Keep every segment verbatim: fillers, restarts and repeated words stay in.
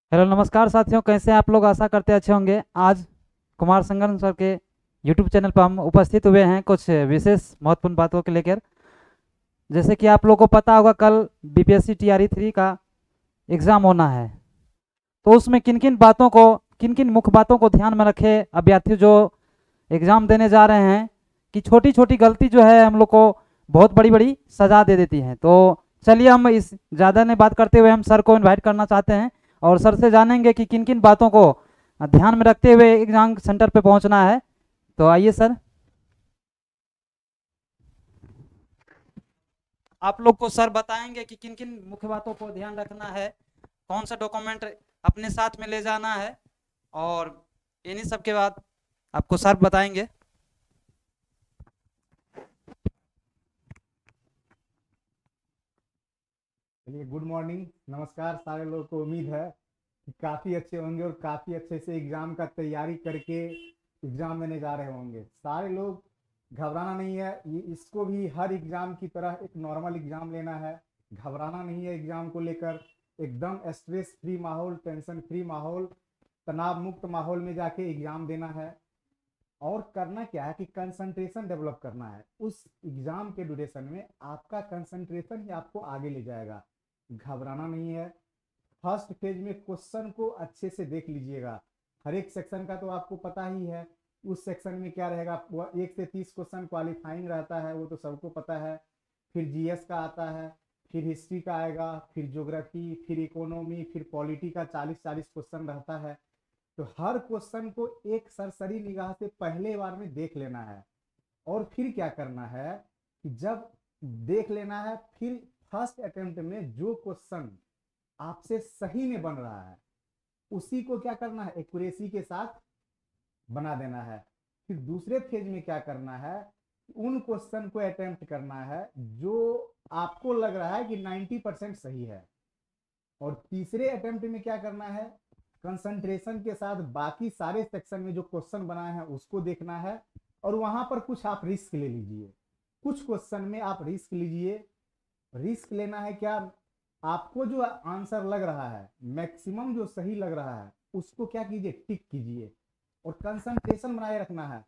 Hello नमस्कार साथियों, कैसे हैं आप लोग। आशा करते अच्छे होंगे। आज कुमार संगम सर के यूट्यूब चैनल पर हम उपस्थित हुए हैं कुछ विशेष महत्वपूर्ण बातों को लेकर। जैसे कि आप लोगों को पता होगा, कल बीपीएससी टीआरई थ्री का एग्ज़ाम होना है। तो उसमें किन किन बातों को, किन किन मुख्य बातों को ध्यान में रखे अभ्यर्थी जो एग्ज़ाम देने जा रहे हैं, कि छोटी छोटी गलती जो है हम लोग को बहुत बड़ी बड़ी सजा दे देती है। तो चलिए, हम इस ज़्यादा नहीं बात करते हुए हम सर को इनवाइट करना चाहते हैं और सर से जानेंगे कि किन किन बातों को ध्यान में रखते हुए एग्जाम सेंटर पे पहुंचना है। तो आइए सर, आप लोग को सर बताएंगे कि किन किन मुख्य बातों को ध्यान रखना है, कौन सा डॉक्यूमेंट अपने साथ में ले जाना है, और इन्हीं सब के बाद आपको सर बताएंगे। चलिए, गुड मॉर्निंग, नमस्कार सारे लोगों को। उम्मीद है कि काफ़ी अच्छे होंगे और काफ़ी अच्छे से एग्ज़ाम का तैयारी करके एग्ज़ाम देने जा रहे होंगे। सारे लोग घबराना नहीं है, ये इसको भी हर एग्ज़ाम की तरह एक नॉर्मल एग्ज़ाम लेना है। घबराना नहीं है एग्ज़ाम को लेकर। एकदम स्ट्रेस फ्री माहौल, टेंशन फ्री माहौल, तनाव मुक्त माहौल में जाके एग्ज़ाम देना है। और करना क्या है कि कंसंट्रेशन डेवलप करना है। उस एग्ज़ाम के ड्यूरेशन में आपका कंसंट्रेशन ही आपको आगे ले जाएगा। घबराना नहीं है। फर्स्ट फेज में क्वेश्चन को अच्छे से देख लीजिएगा। हर एक सेक्शन का तो आपको पता ही है। उस सेक्शन में क्या रहेगा, एक से तीस क्वेश्चन क्वालिफाइंग रहता है, वो तो सबको पता है। फिर जीएस का आता है, फिर हिस्ट्री का आएगा, फिर ज्योग्राफी, फिर इकोनॉमी, फिर पॉलिटी का चालीस चालीस क्वेश्चन रहता है। तो हर क्वेश्चन को एक सरसरी निगाह से पहले बार में देख लेना है। और फिर क्या करना है कि जब देख लेना है, फिर फर्स्ट अटेम्प्ट में जो क्वेश्चन आपसे सही में बन रहा है उसी को क्या करना है, एक्यूरेसी के साथ बना देना है। फिर दूसरे फेज में क्या करना है, उन क्वेश्चन को अटेम्प्ट करना है जो आपको लग रहा है कि नब्बे परसेंट सही है। और तीसरे अटेम्प्ट में क्या करना है, कंसंट्रेशन के साथ बाकी सारे सेक्शन में जो क्वेश्चन बनाए हैं उसको देखना है। और वहां पर कुछ आप रिस्क ले लीजिए। कुछ क्वेश्चन में आप रिस्क लीजिए। रिस्क लेना है क्या, आपको जो आंसर लग रहा है, मैक्सिमम जो सही लग रहा है उसको क्या कीजिए, टिक कीजिए। और कंसंट्रेशन बनाए रखना है।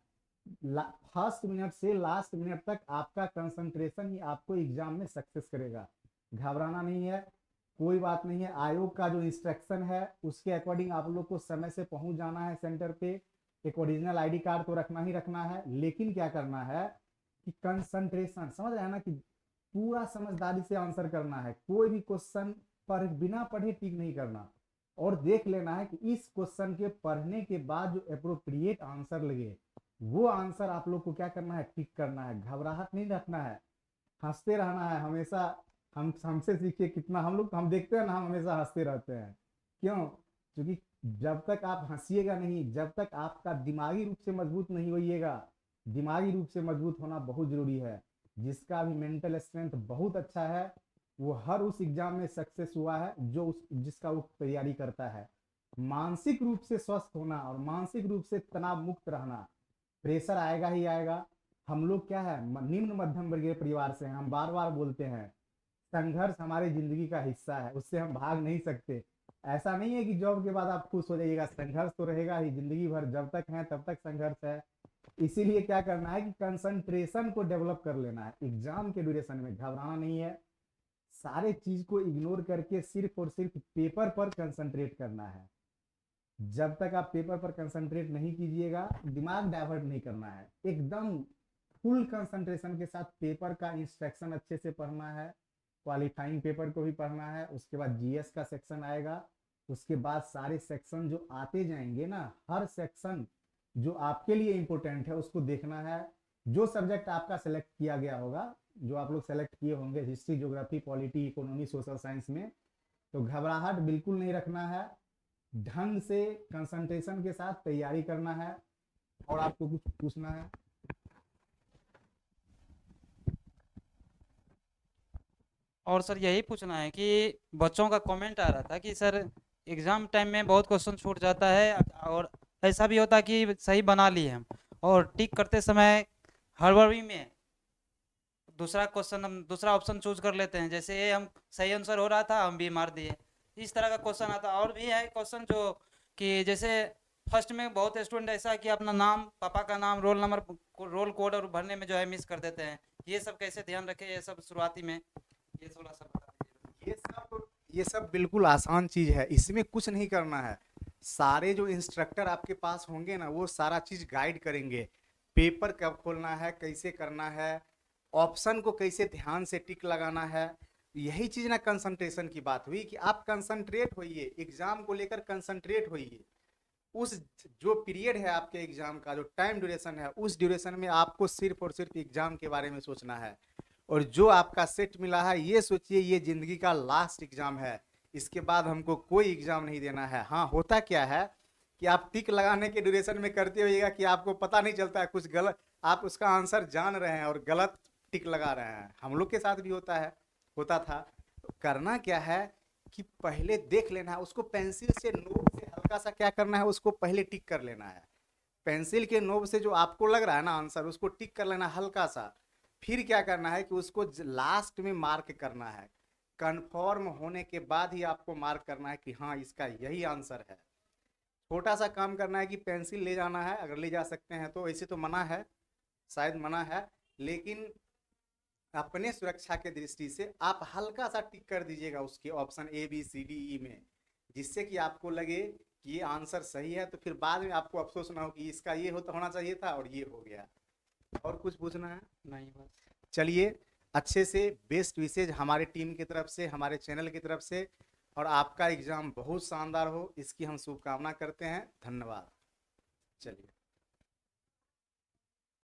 फर्स्ट मिनट से लास्ट मिनट तक आपका कंसंट्रेशन ही आपको एग्जाम में सक्सेस करेगा। घबराना नहीं है, कोई बात नहीं है। आयोग का जो इंस्ट्रक्शन है उसके अकॉर्डिंग आप लोग को समय से पहुंच जाना है सेंटर पे। एक ओरिजिनल आईडी कार्ड तो रखना ही रखना है, लेकिन क्या करना है कि कंसंट्रेशन, समझ रहे हैं ना, कि पूरा समझदारी से आंसर करना है। कोई भी क्वेश्चन पर बिना पढ़े टिक नहीं करना। और देख लेना है कि इस क्वेश्चन के पढ़ने के बाद जो अप्रोप्रिएट आंसर लगे वो आंसर आप लोग को क्या करना है, टिक करना है। घबराहट नहीं रखना है, हंसते रहना है हमेशा। हम हमसे सीखिए कितना, हम लोग हम देखते हैं ना, हम हमेशा हंसते रहते हैं। क्यों? क्योंकि जब तक आप हंसीएगा नहीं, जब तक आपका दिमागी रूप से मजबूत नहीं होइएगा। दिमागी रूप से मजबूत होना बहुत जरूरी है। जिसका भी मेंटल स्ट्रेंथ बहुत अच्छा है वो हर उस एग्जाम में सक्सेस हुआ है जो उस जिसका वो तैयारी करता है। मानसिक रूप से स्वस्थ होना और मानसिक रूप से तनाव मुक्त रहना, प्रेशर आएगा ही आएगा। हम लोग क्या है, निम्न मध्यम वर्गीय परिवार से हैं। हम बार बार बोलते हैं संघर्ष हमारी जिंदगी का हिस्सा है, उससे हम भाग नहीं सकते। ऐसा नहीं है कि जॉब के बाद आप खुश हो जाइएगा, संघर्ष तो रहेगा ही जिंदगी भर। जब तक है तब तक संघर्ष है। इसीलिए क्या करना है कि कंसंट्रेशन को डेवलप कर लेना है। एग्जाम के ड्यूरेशन में घबराना नहीं है। सारे चीज को इग्नोर करके सिर्फ और सिर्फ पेपर पर कंसंट्रेट करना है। जब तक आप पेपर पर कंसंट्रेट नहीं कीजिएगा, दिमाग डाइवर्ट नहीं करना है। एकदम फुल कंसंट्रेशन के साथ पेपर का इंस्ट्रक्शन अच्छे से पढ़ना है। क्वालिफाइंग पेपर को भी पढ़ना है। उसके बाद जीएस का सेक्शन आएगा। उसके बाद सारे सेक्शन जो आते जाएंगे ना, हर सेक्शन जो आपके लिए इंपॉर्टेंट है उसको देखना है। जो सब्जेक्ट आपका सेलेक्ट किया गया होगा, जो आप लोग सेलेक्ट किए होंगे, history, geography, polity, economy, social science में, तो घबराहट बिल्कुल नहीं रखना है। ढंग से कंसंट्रेशन के साथ तैयारी करना है। और आपको कुछ पूछना है? और सर यही पूछना है कि बच्चों का कमेंट आ रहा था कि सर एग्ज़ाम टाइम में बहुत क्वेश्चन छूट जाता है, और ऐसा भी होता है कि सही बना लिए हम और टिक करते समय हड़बड़ी में दूसरा क्वेश्चन, हम दूसरा ऑप्शन चूज कर लेते हैं। जैसे ये हम सही आंसर हो रहा था, हम बी मार दिए। इस तरह का क्वेश्चन आता है। और भी है क्वेश्चन जो कि जैसे फर्स्ट में बहुत स्टूडेंट ऐसा है कि अपना नाम, पापा का नाम, रोल नंबर, रोल कोड और भरने में जो है मिस कर देते हैं। ये सब कैसे ध्यान रखें, ये सब शुरुआती में, ये थोड़ा सा बता दीजिए। ये सब ये सब बिल्कुल आसान चीज है, इसमें कुछ नहीं करना है। सारे जो इंस्ट्रक्टर आपके पास होंगे ना, वो सारा चीज गाइड करेंगे। पेपर कब खोलना है, कैसे करना है, ऑप्शन को कैसे ध्यान से टिक लगाना है। यही चीज ना कंसंट्रेशन की बात हुई कि आप कंसंट्रेट होइए, एग्जाम को लेकर कंसंट्रेट होइए। उस जो पीरियड है आपके एग्जाम का, जो टाइम ड्यूरेशन है, उस ड्यूरेशन में आपको सिर्फ और सिर्फ एग्जाम के बारे में सोचना है। और जो आपका सेट मिला है, ये सोचिए ये जिंदगी का लास्ट एग्जाम है, इसके बाद हमको कोई एग्जाम नहीं देना है। हाँ, होता क्या है कि आप टिक लगाने के ड्यूरेशन में करते होइएगा कि आपको पता नहीं चलता है, कुछ गलत आप उसका आंसर जान रहे हैं और गलत टिक लगा रहे हैं। हम लोग के साथ भी होता है, होता था। तो करना क्या है कि पहले देख लेना है उसको, पेंसिल से नोक से हल्का सा क्या करना है, उसको पहले टिक कर लेना है। पेंसिल के नोब से जो आपको लग रहा है ना आंसर, उसको टिक कर लेना हल्का सा। फिर क्या करना है कि उसको लास्ट में मार्क करना है। कंफर्म होने के बाद ही आपको मार्क करना है कि हाँ इसका यही आंसर है। छोटा सा काम करना है कि पेंसिल ले जाना है, अगर ले जा सकते हैं तो। ऐसे तो मना है, शायद मना है, लेकिन अपने सुरक्षा के दृष्टि से आप हल्का सा टिक कर दीजिएगा उसके option A B C D E में, जिससे कि आपको लगे कि ये आंसर सही है। तो फिर बाद में आपको अफसोस ना हो कि इसका ये होता होना चाहिए था और ये हो गया। और कुछ पूछना है? नहीं, बस। चलिए, अच्छे से बेस्ट विशेज हमारे टीम की तरफ से, हमारे चैनल की तरफ से। और आपका एग्जाम बहुत शानदार हो, इसकी हम शुभकामना करते हैं। धन्यवाद। चलिए।